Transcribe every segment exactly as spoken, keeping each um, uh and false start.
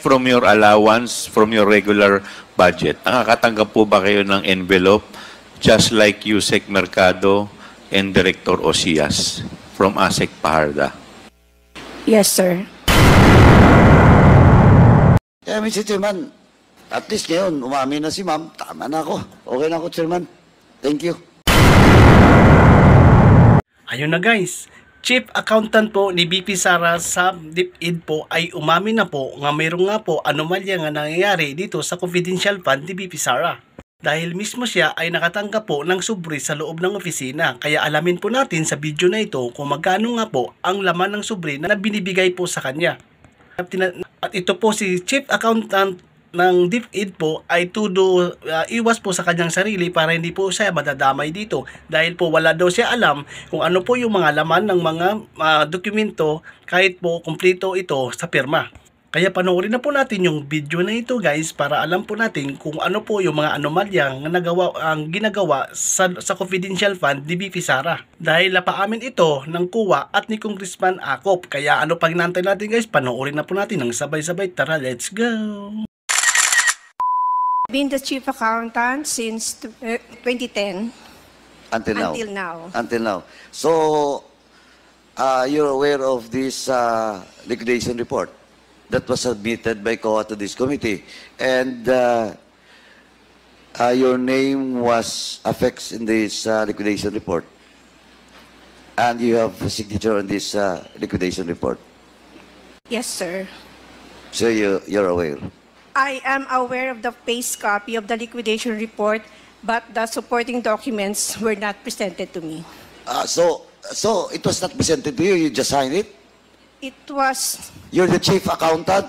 from your allowance, from your regular budget? Nakakatanggap po ba kayo ng envelope just like Yusek Mercado and Director Osias from ASEC Paharda? Yes, sir. Yeah, Mister Chairman, at least ngayon, umamin na si ma'am. Tama na ako. Okay na ako, Chairman. Thank you. Ayun na guys, Chief Accountant po ni B P Sara sa DepEd po ay umamin na po nga mayroong nga po anomalya nga nangyayari dito sa confidential fund ni B P Sara. Dahil mismo siya ay nakatanggap po ng sobre sa loob ng opisina. Kaya alamin po natin sa video na ito kung magkano nga po ang laman ng sobre na binibigay po sa kanya. At ito po si Chief Accountant ng DepEd po ay tudo uh, iwas po sa kanyang sarili para hindi po siya madadamay dito. Dahil po wala daw siya alam kung ano po yung mga laman ng mga uh, dokumento kahit po kumpleto ito sa pirma. Kaya panoorin na po natin yung video na ito guys para alam po natin kung ano po yung mga anomalyang nagawa, ang ginagawa sa, sa confidential fund ni B P Sara. Dahil napaamin ito ng C O A at ni Congressman Acop. Kaya ano pang hinantay natin guys, panoorin na po natin ng sabay-sabay. Tara, let's go! Been the chief accountant since uh, twenty ten. Until now. Until now. Until now. So, uh, you're aware of this uh, liquidation report that was submitted by C O A to this committee, and uh, uh, your name was affixed in this uh, liquidation report, and you have a signature on this uh, liquidation report. Yes, sir. So you you're aware. I am aware of the face copy of the liquidation report, but the supporting documents were not presented to me. Uh, so so it was not presented to you. You just signed it. It was... You're the chief accountant?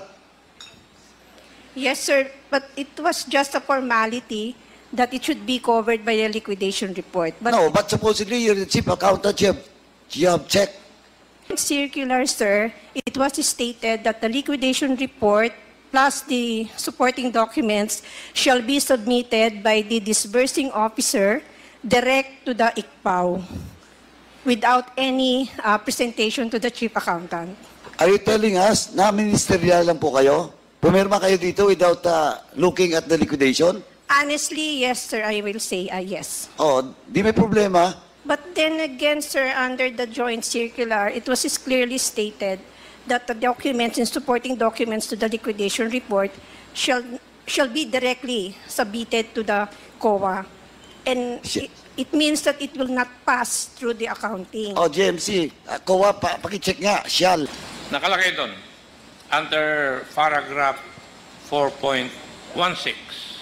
Yes, sir, but it was just a formality that it should be covered by a liquidation report. But No, but supposedly you're the chief accountant. You have, you have checked. circular, sir, it was stated that the liquidation report plus the supporting documents shall be submitted by the disbursing officer direct to the I C P A O without any uh, presentation to the chief accountant. Are you telling us na ministerial lang po kayo? Pumirma kayo dito without uh, looking at the liquidation? Honestly, yes, sir, I will say uh, yes. Oh, di may problema. But then again, sir, under the joint circular, it was clearly stated that the documents and supporting documents to the liquidation report shall, shall be directly submitted to the C O A. And it, it means that it will not pass through the accounting. Oh, J M C, uh, C O A, pa pakicheck nga, shall. Nakalagay doon, under paragraph four point one six,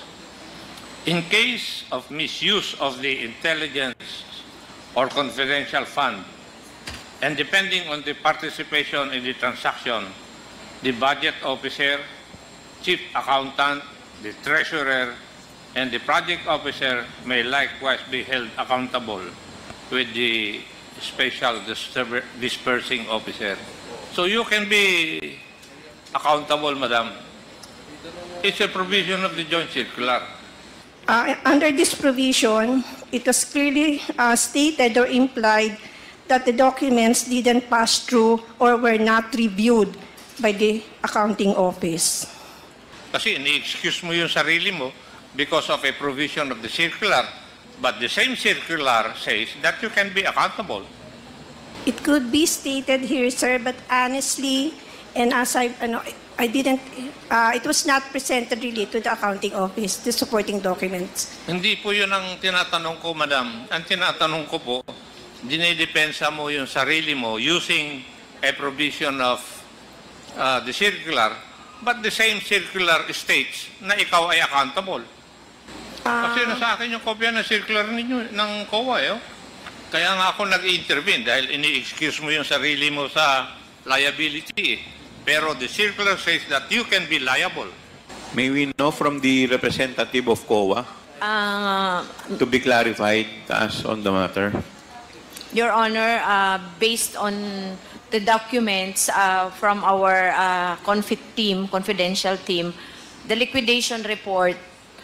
in case of misuse of the intelligence or confidential fund, and depending on the participation in the transaction, the budget officer, chief accountant, the treasurer, and the project officer may likewise be held accountable with the special dispersing officer. So you can be accountable, madam. It's a provision of the joint circular. Uh, under this provision, it was clearly uh, stated or implied that the documents didn't pass through or were not reviewed by the accounting office. Kasi ini-excuse mo yung sarili mo because of a provision of the circular, but the same circular says that you can be accountable. It could be stated here, sir, but honestly, and as I, ano, I didn't, uh, it was not presented really to the accounting office, the supporting documents. Hindi po yun ang tinatanong ko, madam. Ang tinatanong ko po, dinidepensa mo yung sarili mo using a provision of uh, the circular, but the same circular states na ikaw ay accountable. Uh, Kasi nasa akin yung kopya ng circular ninyo, ng C O A, eh. Kaya nga ako nag-intervene dahil ini-excuse mo yung sarili mo sa liability. Pero the circular says that you can be liable. May we know from the representative of C O A Uh, to be clarified to us on the matter? Your Honor, uh, based on the documents uh, from our uh, confit team, confidential team, the liquidation report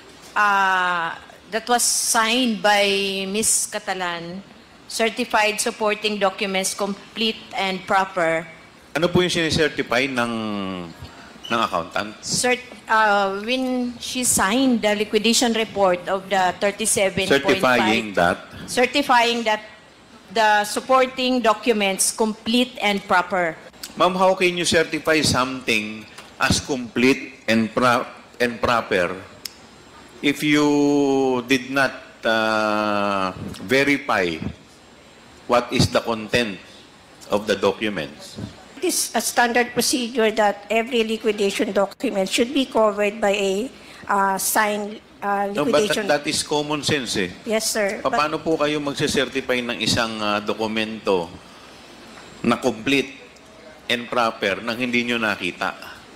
uh, that was signed by Miz Catalan, certified supporting documents complete and proper. Ano po yung sinicertify ng ng accountant? Cert, uh, when she signed the liquidation report of the thirty-seven point five, Certifying that certifying that the supporting documents complete and proper. Ma'am, how can you certify something as complete and, pro and proper if you did not uh, verify what is the content of the documents? It is a standard procedure that every liquidation document should be covered by a uh, signed uh, No, but liquidation. that, that is common sense eh. Yes, sir. Pa- Paano po kayo magse-certify ng isang uh, dokumento na complete and proper nang hindi nyo nakita?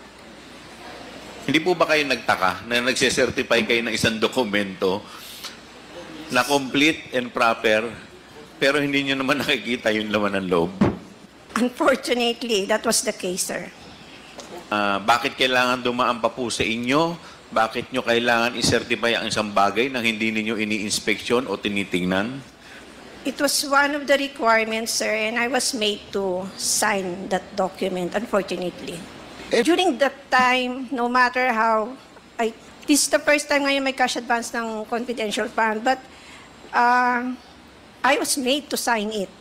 Hindi po ba kayo nagtaka na nagse-certify kayo ng isang dokumento na complete and proper pero hindi nyo naman nakikita yung laman ng loob? Unfortunately, that was the case, sir. Ah, bakit kailangan dumaan pa po sa inyo? Bakit nyo kailangan i-certify ang isang bagay nang hindi ninyo ini-inspeksyon o tinitingnan? It was one of the requirements, sir, and I was made to sign that document, unfortunately. During that time, no matter how, I, this is the first time ngayon may cash advance ng confidential fund, but uh, I was made to sign it.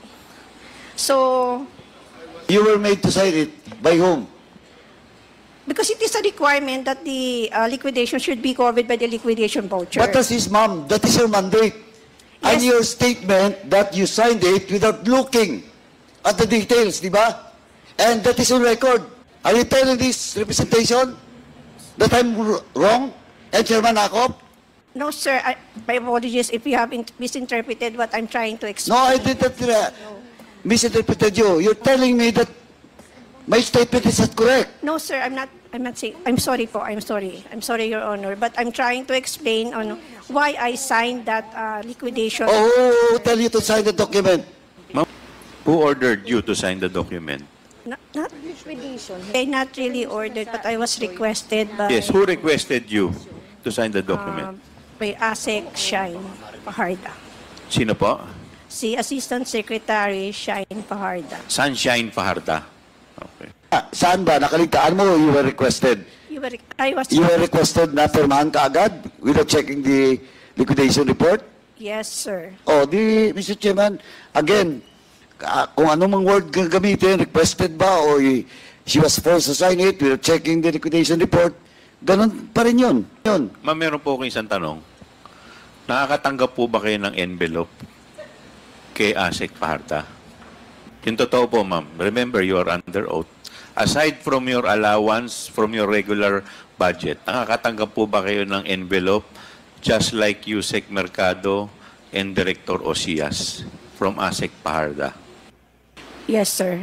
So, You were made to sign it. By whom? because it is a requirement that the uh, liquidation should be covered by the liquidation voucher. What does this, ma'am? That is your mandate. And Yes. your statement that you signed it without looking at the details, di ba? And that is on record. Are you telling this representation that I'm r- wrong? And Chairman Akop? No, sir. I, my apologies if you have in- misinterpreted what I'm trying to explain. No, I didn't uh, misinterpreted you. You're telling me that my statement is not correct. No, sir, I'm not. I'm not saying. I'm sorry po. I'm sorry. I'm sorry, Your Honor. But I'm trying to explain on why I signed that uh, liquidation. Oh, tell you to sign the document. Ma'am, who ordered you to sign the document? Not, not liquidation. I not really ordered, but I was requested by Yes, who requested you to sign the uh, document? by ASEC Shine Paharda. Sino po? Si Assistant Secretary Shine Paharda. Sunshine Fajarda. Okay. Ah, saan ba? Nakaligtaan mo, you were requested. You were, I was. You were requested na firmahan ka agad without checking the liquidation report? Yes, sir. Oh, di, Mister Chairman, again, ah, kung anong word gagamitin, requested ba o y- she was forced to sign it without checking the liquidation report, ganun pa rin yun. yun. Ma'am, meron po akong isang tanong. Nakakatanggap po ba kayo ng envelope kay ASEC Fajarda? Yung totoo po, ma'am. Remember, you are under oath. Aside from your allowance, from your regular budget, nakakatanggap po ba kayo ng envelope just like Yusek Mercado and Director Osias from ASEC Fajarda? Yes, sir.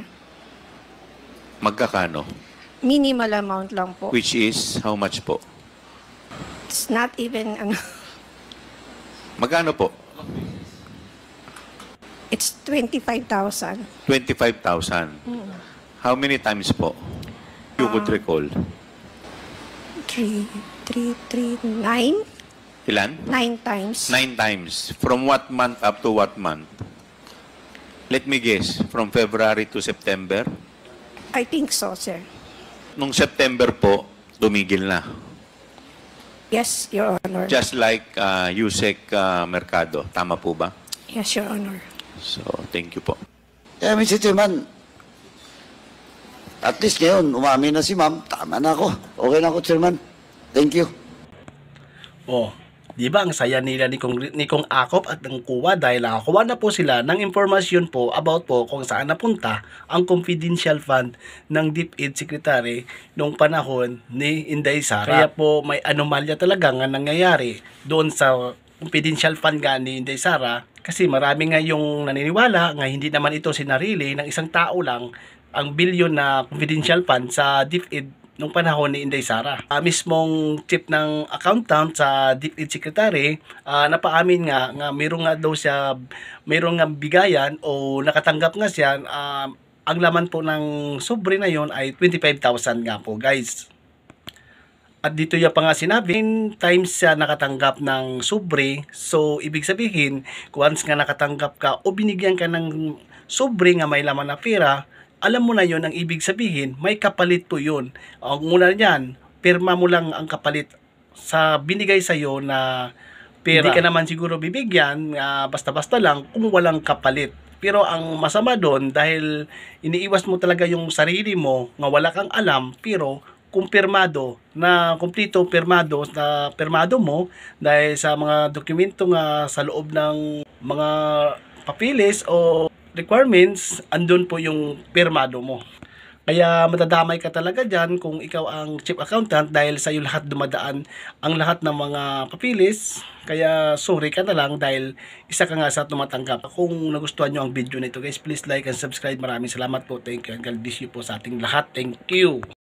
Magkakano? Minimal amount lang po. Which is, how much po? It's not even, ano, Magkano po? it's twenty-five thousand. twenty-five thousand. How many times po? You could recall. Three, three, three, nine? Ilan? Nine times. Nine times. From what month up to what month? Let me guess. From February to September? I think so, sir. Nung September po, tumigil na. Yes, Your Honor. Just like uh, Yusek uh, Mercado. Tama po ba? Yes, Your Honor. So, thank you po. Eh, Mister Chairman, at least ngayon, umamin na si ma'am, tama na ako. Okay na ako, Chairman. Thank you. Oh, di ba ang saya nila ni Kong, ni Kong Akop at ng Kuwa dahil nakakuha na po sila ng impormasyon po about po kung saan napunta ang confidential fund ng DepEd Secretary noong panahon ni Inday Sara. Kaya po may anomalya talaga nga nangyayari doon sa confidential fund nga ni Inday Sara kasi marami nga yung naniniwala nga hindi naman ito sinarili ng isang tao lang ang bilyon na confidential fund sa DepEd nung panahon ni Inday Sara. Uh, mismong chief ng accountant sa DepEd Secretary, uh, napaamin nga nga mayroong nga daw siya, mayroong nga bigayan o nakatanggap nga siya, uh, ang laman po ng sobre na yon ay twenty-five thousand nga po, guys. At dito yung pa nga sinabi, ten times siya nakatanggap ng sobre, so ibig sabihin, once nga nakatanggap ka o binigyan ka ng sobre nga may laman na pera, alam mo na yon, ang ibig sabihin, may kapalit po yun. Ang muna niyan, pirma mo lang ang kapalit sa binigay sa'yo na pera. Hindi ka naman siguro bibigyan, uh, basta-basta lang kung walang kapalit. Pero ang masama doon, dahil iniiwas mo talaga yung sarili mo, nga wala kang alam, pero kumpirmado, na kumplito pirmado, na pirmado mo, dahil sa mga dokumento nga sa loob ng mga papilis o requirements, andun po yung pirmado mo. Kaya matadamay ka talaga dyan kung ikaw ang chief accountant dahil sa iyo lahat dumadaan ang lahat ng mga papilis. Kaya sorry ka na lang dahil isa ka nga sa tumatanggap. Kung nagustuhan nyo ang video na ito guys, please like and subscribe. Maraming salamat po. Thank you and God bless you po sa ating lahat. Thank you.